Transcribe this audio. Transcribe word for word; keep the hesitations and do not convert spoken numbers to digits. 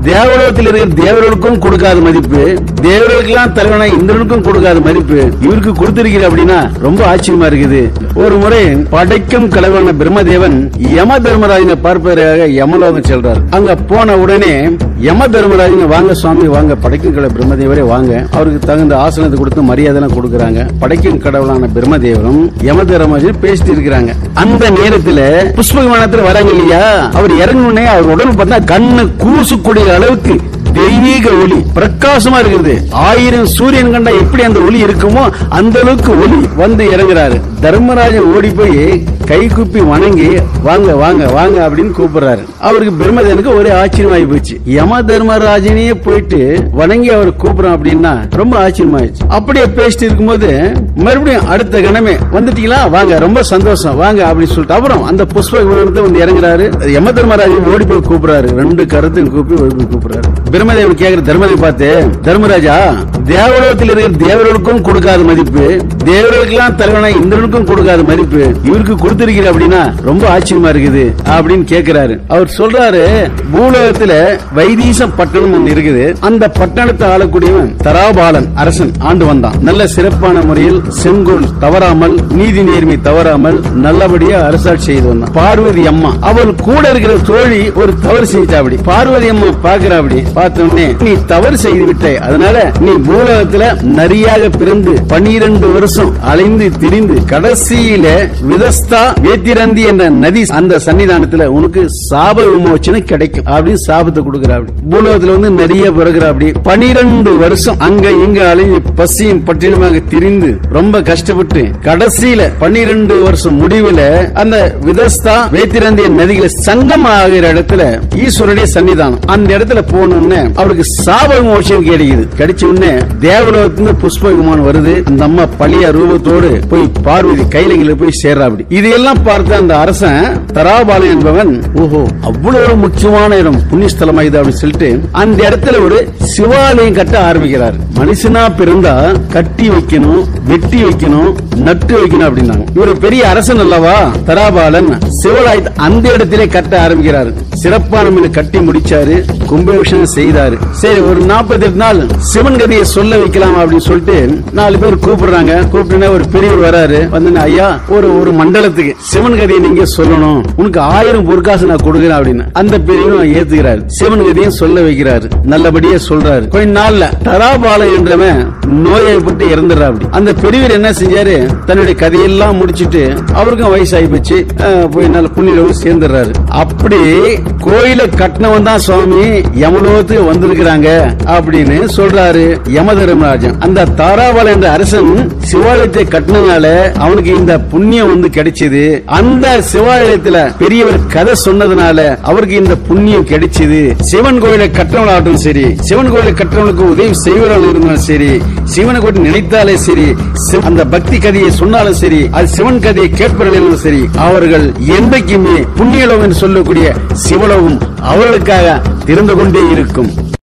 தேவலோகத்தில் இருக்கிற தேவர்களுக்கும் கொடுக்காத மதிப்பு, தேவர்களுக்கெல்லாம் தலைவனா இந்திரனுக்கும் கொடுக்காத மதிப்பு இவருக்கு கொடுத்திருக்கிற அப்படின்னா ரொம்ப ஆச்சரியமா இருக்குது. ஒரு முறை படைக்கும் கலைவன பிரம்மதேவன் யம தர்மராஜனை பார்ப்பதற்காக யமலோகம் செல்றார். அங்க போன உடனே யம தர்மராஜன் வாங்க சுவாமி வாங்க, படைக்கும் கடவுள் பிரம்மதேவரே வாங்க, அவருக்கு தகுந்த ஆசனத்தை கொடுத்து மரியாதை கொடுக்கறாங்க. படைக்கும் கடவுளான பிரம்மதேவரும் யம தர்மராஜன் பேசிட்டு இருக்கிறாங்க. அந்த நேரத்தில் புஷ்ப விமானத்தில் வராங்க இல்லையா, அவர் இறங்குனே அவர் உடம்பு பார்த்தா கண்ணு கூசுக்கூடிய அளவுக்கு தெய்வீக ஒளி பிரகாசமா இருக்குது. ஆயிரம் சூரியன் கண்டா எப்படி அந்த ஒளி இருக்குமோ அந்த அளவுக்கு ஒளி வந்து இறங்குறாரு. தர்மராஜன் ஓடி போய் கை குப்பி வணங்கி வாங்க வாங்க வாங்க அப்படின்னு கூப்பிடுறாரு. அவருக்கு பிரம்மதேவனுக்கு ஒரே ஆச்சரியமாயி போச்சு. யம தர்மராஜனையே போயிட்டு வணங்கி அவர் கூப்பிடுறோம் அப்படின்னா ரொம்ப ஆச்சரியமாயிடுச்சு. அப்படியே பேசிட்டு இருக்கும்போது மறுபடியும் அடுத்த கணமே வந்துட்டீங்களா வாங்க, ரொம்ப சந்தோஷம் வாங்க அப்படின்னு சொல்லிட்டு அப்புறம் அந்த புஷ்ப விமானத்தை வந்து இறங்குறாரு. யம தர்மராஜன் ஓடி போய் கூப்பிடுறாரு, ரெண்டு கருத்தையும் கூப்பி ஓடி போய் கூப்பிடுறாரு. பிரம்மதேவன் கேக்குற தர்மரை பார்த்து, தர்மராஜா தேவலோகத்தில் இருக்கிற தேவர்களுக்கும் கொடுக்காத மதிப்பு, தேவர்களுக்கெல்லாம் தலைவனா இந்திரனுக்கும் கொடுக்காத மதிப்பு இவருக்கு கொடுத்திருக்கிற அப்படின்னா ரொம்ப ஆச்சரியமா இருக்குது அப்படின்னு கேட்கிறாரு. அவர் சொல்றாரு, பூலோகத்துல வைதீசம் பட்டணம் ஒன்று இருக்குது. அந்த பட்டணத்தை ஆளக்கூடியவன் தராபாலன் அரசன் ஆண்டு வந்தான். நல்ல சிறப்பான முறையில் செங்கோல் தவறாமல், நீதி நேர்மை தவறாமல் நல்லபடியா அரசாட்சி செய்து வந்தான். பார்வதி அம்மா அவள் கூட இருக்கிற தோழி ஒரு தவறு செய்தா. அப்படி பார்வதி அம்மா பாக்குறா. அப்படி பார்த்தோன்னே நீ தவறு செய்து விட்டாய், அதனால நீ பூலோகத்துல நரியாக பிறந்து பனிரெண்டு வருஷம் அலைந்து திரிந்து கடைசியில விதஸ்தா வேத்திரந்தி என்ற நதி அந்த சன்னிதானத்துல உனக்கு சாப விமோச்சனை கிடைக்கும் அப்படின்னு சாபத்தை கொடுக்கிறா. பூலோகத்துல வந்து நிறைய பிறகுறா. அப்படி பனிரெண்டு வருஷம் அங்க இங்க அலைந்து பசியும் பட்டினமாக திரிந்து ரொம்ப கஷ்டப்பட்டு கடைசியில பனிரெண்டு வருஷம் முடிவுல அந்த விதஸ்தா வேத்திரந்தி நதிகளை சங்கம் ஆகிற இடத்துல ஈஸ்வரனுடைய சன்னிதானம், அந்த இடத்துல போனோம்னு அவருக்கு சாப விமோச்சனம் கிடைக்குது. கிடைச்ச உடனே தேவலோகத்துல புஷ்ப விமானம் வருது. அந்த அம்மா பழைய ரூபத்தோடு போய் பார்வதி கையில போய் சேர்றா. அப்படி இதையெல்லாம் பார்த்த அந்த அரசன் தராபாலன் என்பவன், ஓஹோ அவ்வளவு முக்கியமான இடம் புண்ணியஸ்தலமா இது அப்படின்னு சொல்லிட்டு அந்த இடத்துல ஒரு சிவாலயம் கட்ட ஆரம்பிக்கிறார். மனுஷனா பிறந்தா கட்டி வைக்கணும், வெட்டி வைக்கணும், நட்டு வைக்கணும் அப்படின்னாங்க. இவர் பெரிய அரசன் அல்லவா தராபாலன், சிவாலயத்தை அந்த இடத்திலே கட்ட ஆரம்பிக்கிறார். சிறப்பான கட்டி முடிச்சாரு, கும்பாபிஷேகம் செய்தாரு. சரி ஒரு நாற்பத்தி எட்டு நாள் சிவன் கதையை சொல்ல வைக்கலாம் அப்படின்னு சொல்லிட்டு நாலு பேர் கூப்பிடுறாங்க. கூப்பிட்டு ஒரு பெரியவர் வராரு. வந்து ஐயா ஒரு ஒரு மண்டலத்துக்கு சிவன் கதையை நீங்க சொல்லணும், உனக்கு ஆயிரம் பொற்காசு நான் கொடுக்கிறேன் அப்படின்னு அந்த பெரியவரும் ஏத்துக்கிறாரு. சிவன் கதையை சொல்ல வைக்கிறாரு, நல்லபடியா சொல்றாரு. கொஞ்ச நாள்ல தராபாலன் என்றவன் நோயப்பட்டு இறந்துடுறா. அப்படி அந்த பெரியவர் என்ன செஞ்சாரு, தன்னுடைய கதையெல்லாம் முடிச்சிட்டு அவருக்கும் வயசாகி போச்சு, போய் நல்ல புண்ணியம் சேர்ந்துடுறாரு. அப்படி கோயில கட்டினவன் தான் சுவாமி யமலோகத்துக்கு வந்திருக்கிறாங்க அப்படின்னு சொல்றாரு யம தர்மராஜன். அந்த தாராபாலன் என்ற அரசன் சிவாலயத்தை கட்டினால அவனுக்கு இந்த புண்ணியம் வந்து கிடைச்சது. அந்த சிவாலயத்துல பெரியவர் கதை சொன்னதுனால அவருக்கு இந்த புண்ணியம் கிடைச்சது. சிவன் கோயிலை கட்டவனாகட்டும் சரி, சிவன் கோயிலை கட்டவனுக்கு உதவி செய்வர்கள் இருந்தாலும் சரி, சிவனை கூட நினைத்தாலே சரி, அந்த பக்தி கதையை சொன்னாலும் சரி, அது சிவன் கதையை கேட்பவர்கள் சரி, அவர்கள் என்றைக்குமே புண்ணியலோகம் என்று சொல்லக்கூடிய சிவலோகம் அவர்களுக்காக திறந்து கொண்டே இருக்கும்.